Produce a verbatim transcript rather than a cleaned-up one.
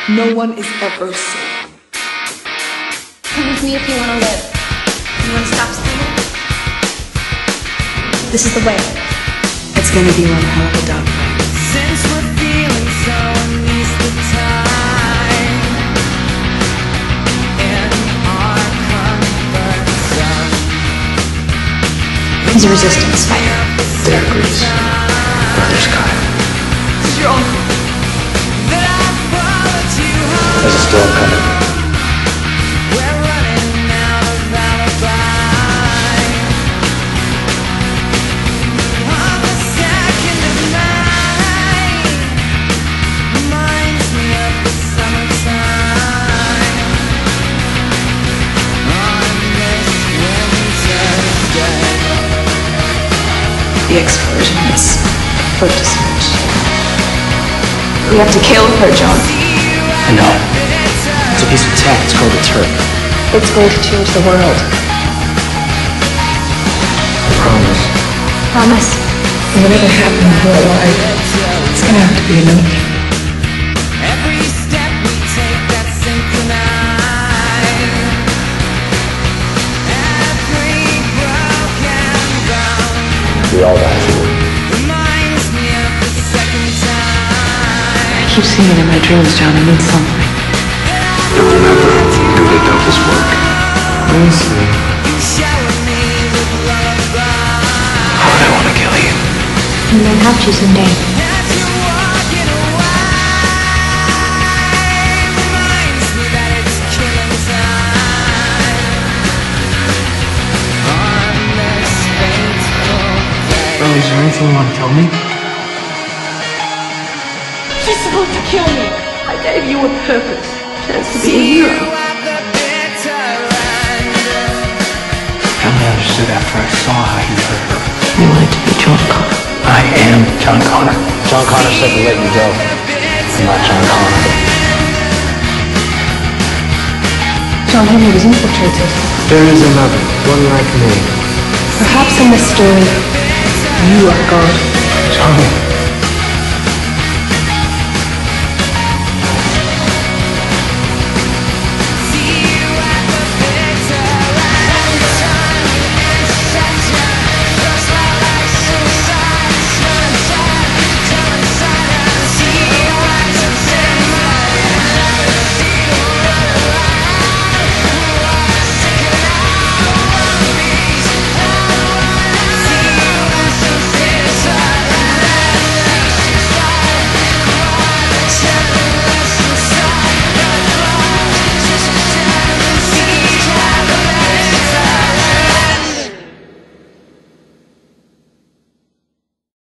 No one is ever safe. Come with me if you want to live. You want to stop screaming? This is the way. It's gonna be one hell of a dog fight. Since we're feeling so unleashed the time in our comfort zone. He's a resistance fighter. There, Greece. Brother Sky. This is your uncle. There's a storm coming. We're running out of alibi. On the second of night, reminds me of the summertime. On this winter's day. The explosion is about to switch. We have to kill her, John. I know. It's a piece of tech. It's called a turret. It's going to change the world. I promise. Promise. Whatever happens, we're alive. It's gonna have to be enough. Every step we take that's synchronized. Every broken bone We all die for it. reminds me of the second time. I keep seeing it in my dreams, John. I need something. You'll never do the devil's work. Honestly, Shower me with lullaby. how would I want to kill you? You may have to someday. As you're walking away, reminds me that it's killing time. On this fateful day. Bro, is there anything you want to tell me? She's supposed to kill me. I gave you a purpose. Chance to be a See you hero. at the bitter end. I only understood after I saw how you hurt her. You wanted to be John Connor. I am John Connor. John Connor said to let you go. I'm not John Connor. John Henry was infiltrated. There is another, one like me. Perhaps in this story, you are God. John,